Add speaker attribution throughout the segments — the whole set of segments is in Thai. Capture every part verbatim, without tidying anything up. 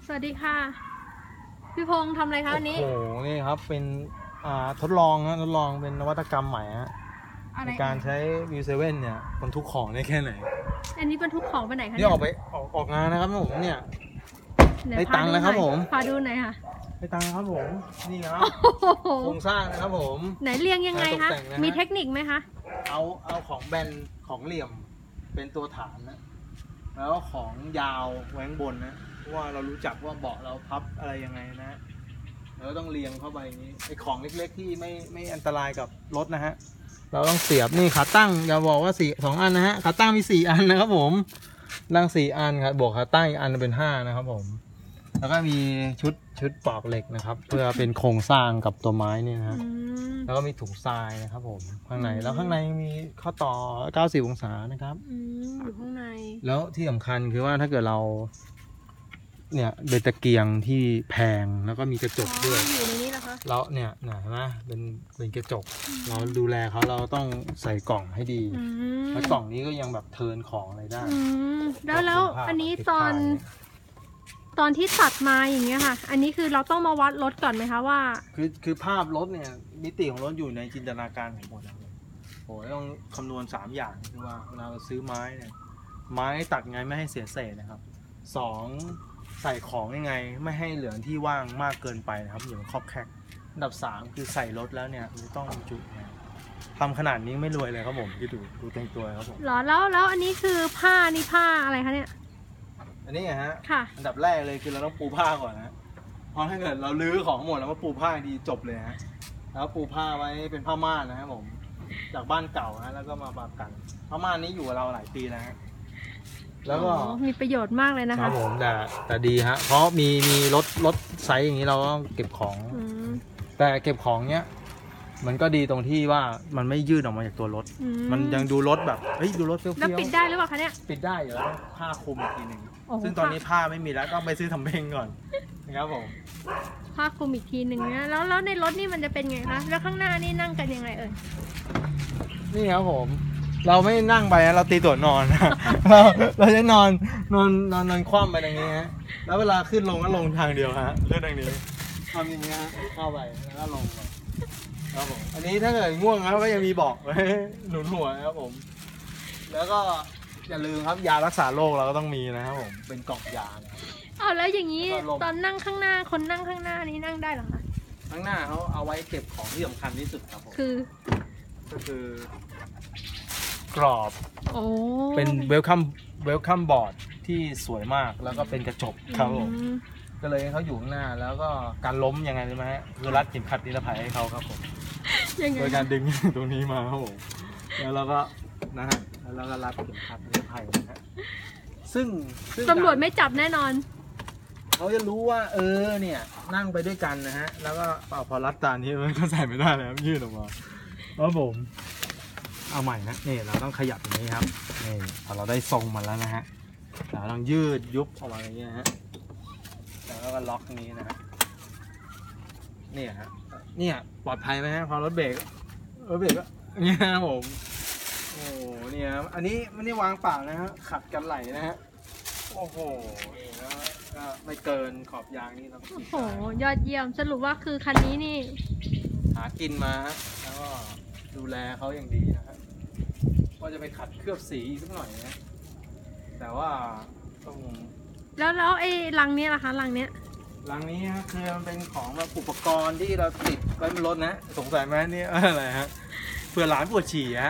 Speaker 1: สวัสดีค่ะพี่พงษ์ทำอะไรคะวันนี้
Speaker 2: โอ้โหนี่ครับเป็นอ่าทดลองนะทดลองเป็นนวัตกรรมใหม่ฮะในการใช้วิวเซเว่นเนี่ยบรรทุกของได้แค่ไหน
Speaker 1: อันนี้บรรทุกของไปไหนคะ
Speaker 2: นี่ออกไปออกออกงานนะครับผมเนี่ยได้ตังค์นะครับผม
Speaker 1: พาดูหน่อยค่ะ
Speaker 2: ได้ตังค์ครับผมนี่ครับโครงสร้างนะครับผม
Speaker 1: ไหนเรียงยังไงคะมีเทคนิคไหมคะ
Speaker 2: เอาเอาของแบนของเหลี่ยมเป็นตัวฐานนะแล้วของยาวแหวงบนนะเพราะว่าเรารู้จักว่าเบาะเราพับอะไรยังไงนะแล้วต้องเรียงเข้าไปอย่างนี้ไอ้ของเล็กๆที่ไม่ไม่อันตรายกับรถนะฮะเราต้องเสียบนี่ขาตั้งอย่าบอกว่าสี่สองอันนะฮะขาตั้งมีสี่อันนะครับผมล่างสี่อันครับบวกขาตั้งอีกอันเป็นห้านะครับผมแล้วก็มีชุดชุดปอกเหล็กนะครับเพื่อเป็นโครงสร้างกับตัวไม้นี่นะฮะแล้วก็มีถุงทรายนะครับผมข้างในแล้วข้างในมีข้อต่อเก้าสิบองศานะครับ
Speaker 1: อยู่ข้างใน
Speaker 2: แล้วที่สำคัญคือว่าถ้าเกิดเราเนี่ยเบตะเกียงที่แพงแล้วก็มีกระจกด้วย
Speaker 1: อยู่ในนี้นะคะ
Speaker 2: แล้วเนี่ยเห็นไหมเป็นเป็นกระจกเราดูแลเขาเราต้องใส่กล่องให้ดีแล้วกล่องนี้ก็ยังแบบเทิร์นของอะไรได้
Speaker 1: แล้วแล้วอันนี้ตอนตอนที่ตัดมาอย่างเงี้ยค่ะอันนี้คือเราต้องมาวัดรถก่อนไหมคะว่า
Speaker 2: คือคือภาพรถเนี่ยมิติของรถอยู่ในจินตนาการของผมนะโอ้ยต้องคำนวณสามอย่างคือว่าเวลาเราซื้อไม้เนี่ยไม้ตัดไงไม่ให้เสียเศษนะครับสองใส่ของยังไงไม่ให้เหลือที่ว่างมากเกินไปนะครับอย่างครอบแคกอันดับสามคือใส่รถแล้วเนี่ยมันต้องจุทำขนาดนี้ไม่รวยเลยครับผมที่ดูดูเต็มตัวครับผม
Speaker 1: หรอแล้วแล้วอันนี้คือผ้านี่ผ้าอะไรคะเนี่ย
Speaker 2: อันนี้ไงฮะ
Speaker 1: ค่ะ
Speaker 2: อันดับแรกเลยคือเราต้องปูผ้าก่อนนะเพราะถ้าเกิดเราลื้อของหมดแล้วมาปูผ้าดีจบเลยฮะแล้วปูผ้าไว้เป็นผ้าม่านนะครับผมจากบ้านเก่าฮะแล้วก็มาปรับกันผ้าม่านนี้อยู่กับเราหลายปีแล้วฮะแล้วก็
Speaker 1: มีประโยชน์มากเลยนะคะ
Speaker 2: ครับผมแต่แต่ดีฮะเพราะมีมีรถรถไซส์อย่างนี้เราก็เก็บของแต่เก็บของเนี้ยมันก็ดีตรงที่ว่ามันไม่ยืดออกมาจากตัวรถมันยังดูรถแบบเฮ้ยดูรถเฟี้ยวๆ
Speaker 1: แล้วปิดได้หรือเปล่าคะเนี่ย
Speaker 2: ปิดได้อยู่แล้วผ้าคลุมอีกทีหนึ่งซึ่งตอนนี้ผ้าไม่มีแล้วต้องไปซื้อทำเพลงก่อนนะครับผม
Speaker 1: ผ้าคลุมอีกทีหนึ่งนะแล้วแล้วในรถนี่มันจะเป็นไงคะแล้วข้างหน้านี่นั่งกันยังไงเอ่ย
Speaker 2: นี่ครับผมเราไม่นั่งไปนะเราตีตัวนอนเราเราจะนอนนอนนอนนอนคว่ำไปตรงนี้ฮะแล้วเวลาขึ้นลงก็ลงทางเดียวฮะเลื่อนทางนี้ทำอย่างนี้ฮะเข้าไปแล้วก็ลงไปครับผมอันนี้ถ้าเกิดง่วงแล้วก็ยังมีบอกไว้หนุนหัวครับผมแล้วก็อย่าลืมครับยารักษาโรคเราก็ต้องมีนะครับผมเป็นกล่องยา
Speaker 1: อ้าวแล้วอย่างนี้ตอนนั่งข้างหน้าคนนั่งข้างหน้านี้นั่งได้หรอคะ
Speaker 2: ข้างหน้าเขาเอาไว้เก็บของที่สำคัญที่สุดครับผม
Speaker 1: คือ
Speaker 2: ก็คือกรอบ
Speaker 1: โอ้
Speaker 2: เป็นเวลคัมเวลคัมบอร์ดที่สวยมากแล้วก็เป็นกระจกครับผมก็เลยเขาอยู่ข้างหน้าแล้วก็การล้มยังไงรู้ไหมฮะคือรัดเข็มขัดนิรภัยให้เขาครับผมโดยการดึงตรงนี้มาครับผมแล้วเราก็นะฮะแล้วก็รัดเข็มขัดนิรภัยนะฮะซึ่ง
Speaker 1: ตำรวจไม่จับแน่นอน
Speaker 2: เขาจะรู้ว่าเออเนี่ยนั่งไปด้วยกันนะฮะแล้วก็พอรัดตานี้มันก็ใส่ไม่ได้แล้วยืดออกมาครับผมเอาใหม่นะนี่เราต้องขยับอย่างนี้ครับนี่พอเราได้ทรงมันแล้วนะฮะเราต้องยืดยุบออกมาอย่างเงี้ยฮะแล้วก็ล็อกตรงนี้นะฮะเนี่ยฮะเนี่ยปลอดภัยไหมฮะพอรถเบรกรถเบรกก็เนี่ยครับผมโอ้เนี่ยอันนี้ไม่ได้วางเปล่านะฮะขัดกันไหลนะฮะโอ้โหแล้วก็ไม่เกินขอบยางนี่เรา
Speaker 1: โอ้โหยอดเยี่ยมสรุปว่าคือคันนี้นี่
Speaker 2: หากินมาฮะแล้วก็ดูแลเขาอย่างดีนะฮะว่าจะไปขัดเคลือบสีสักหน่อยนะแต่ว่าต้อง
Speaker 1: แล้วแล้วไอ้ลังนี้ล่ะคะลังเนี้ย
Speaker 2: ลังนี้ฮะคือมันเป็นของแบบอุปกรณ์ที่เราติดไว้บนรถนะสงสัยไหมนี่อะไรฮะเผื่อหลานปวดฉี่ฮะ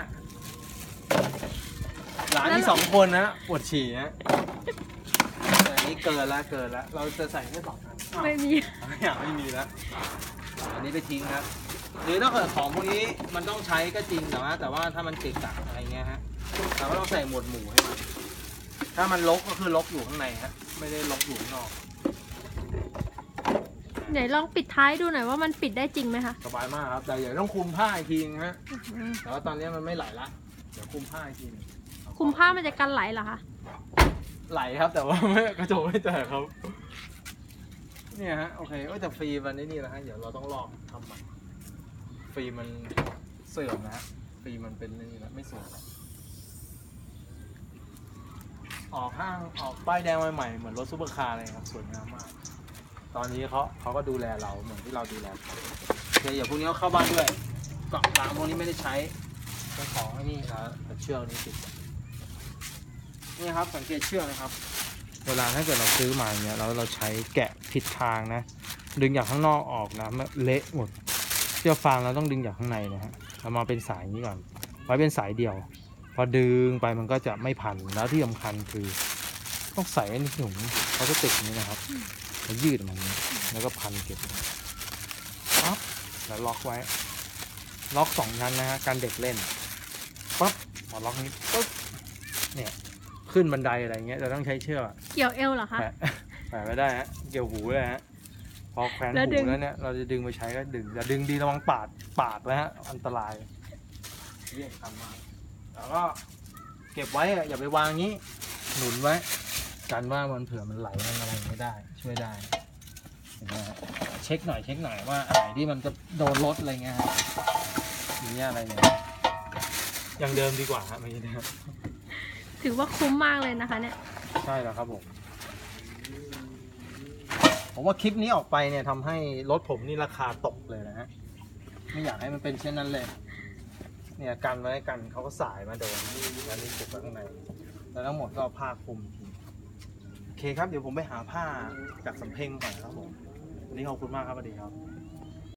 Speaker 2: หลานที่สองคนนะปวดฉี่ฮะแต่อันนี้เกินละเกินละเราจะใส่แค่สองอัน
Speaker 1: ไม่มี
Speaker 2: ไม่อยากไม่มีแล้วอันนี้ไปทิ้งครับหรือถ้าเกิดของพวกนี้มันต้องใช้ก็จริงแต่ว่าแต่ว่าถ้ามันติดกักอะไรเงี้ยฮะเราก็ต้องใส่หมวดหมู่ให้มันถ้ามันลกก็คือลกอยู่ข้างในฮะไม่ได้ลกอยู่ข้างนอก
Speaker 1: ไหนลองปิดท้ายดูหน่อยว่ามันปิดได้จริงไหมคะ
Speaker 2: สบายมากครับแต่เดี๋ยวต้องคุมผ้าอีกทีนะฮะแต่ว่าตอนนี้มันไม่ไหลละเดี๋ยวคุมผ้าอีกที
Speaker 1: คุมผ้ามันจะกันไหลเหรอคะ
Speaker 2: ไหลครับแต่ว่าไม่กระจกไม่แตกครับเนี่ยฮะโอเคก็จะฟรีวันนี้นี่แหละฮะเดี๋ยวเราต้องลอกทำใหม่ฟรีมันเสื่อมนะฮะฟรีมันเป็นนี่แหละไม่สวยออกข้างออกป้ายแดงใหม่ๆเหมือนรถซุปเปอร์คาร์เลยครับสวยงามมากตอนนี้เขาเขาก็ดูแลเราเหมือนที่เราดูแลเขาโอเคอย่าพวกนี้เอาเข้าบ้านด้วยเกาะกลางพวกนี้ไม่ได้ใช้ใช้ของไอ้นี่นะแต่เชือกนี้ติดนี่ครับสังเกตเชือกนะครับเวลาถ้าเกิดเราซื้อมาอย่างเงี้ยแล้วเราใช้แกะผิดทางนะดึงจากข้างนอกออกนะเละหมดเชือกฟางเราต้องดึงจากข้างในนะฮะเรามาเป็นสายนี้ก่อนไว้เป็นสายเดียวพอดึงไปมันก็จะไม่พันแล้วที่สำคัญคือต้องใส่ในถุงพลาสติกนี้นะครับแล้วยืดมันนี้แล้วก็พันเก็บปั๊บแล้วล็อกไว้ล็อกสองชั้นนะฮะการเด็กเล่นปั๊บพอล็อกนี้ปุ๊บเนี่ยขึ้นบันไดอะไรเงี้ยเราต้องใช้เชือก
Speaker 1: เกี่ยวเอวเหรอคะ
Speaker 2: แปะแปะไม่ได้ฮะเกี่ยวหูเลยฮะพอแขวนหูแล้วเนี่ยเราจะดึงไปใช้ก็ดึงอย่าดึงดีระวังปาดปากแล้วฮะอันตรายเรียกทำมาแล้วก็เก็บไว้อะอย่าไปวางงี้หนุนไว้กันว่ามันเผื่อมันไหลมันอะไรไม่ได้ช่วยได้เห็นไหมฮะเช็คหน่อยเช็คหน่อยว่าอะไรที่มันจะโดนรถอะไรเงี้ยฮะอย่างเงี้ยอะไรเนี่ยอย่างเดิมดีกว่าฮะไม่ใช่ครับ
Speaker 1: ถือว่าคุ้มมากเลยนะคะเนี่ย
Speaker 2: ใช่แล้วครับผมผมว่าคลิปนี้ออกไปเนี่ยทำให้รถผมนี่ราคาตกเลยนะฮะไม่อยากให้มันเป็นเช่นนั้นเลยเนี่ยกันไว้กันเขาก็สายมาโดนแล้วนี่เก็บไว้ข้างในแล้วทั้งหมดก็เอาผ้าคลุมทีโอเคครับเดี๋ยวผมไปหาผ้าจากสำเพ็งก่อนครับผมวันนี้ขอบคุณมากครับสวัสดีครับ